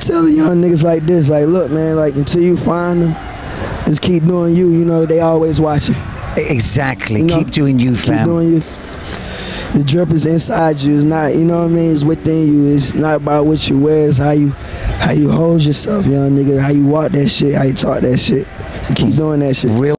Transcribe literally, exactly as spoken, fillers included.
tell the young niggas like this, like, look, man, like, until you find them, just keep doing you. You know, they always watching. Exactly. You know, keep doing you, fam. Keep doing you. The drip is inside you. It's not, you know what I mean? It's within you. It's not about what you wear. It's how you, how you hold yourself, young nigga. How you walk that shit. How you talk that shit. So keep doing that shit. Real